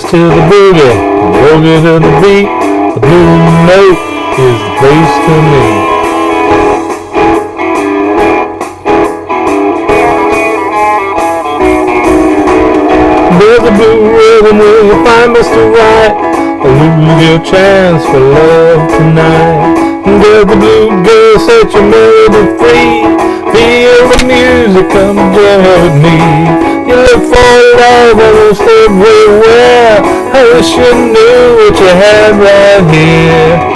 to the boogie, boogie to the beat. The Blue Note is the place to meet. There's a blue rhythm where you find Mr. Right. Lose your chance for love tonight. There's the blue girl, set your melody free. Feel the music, come jam with me. You look for love almost everywhere. I wish you knew what you had right here.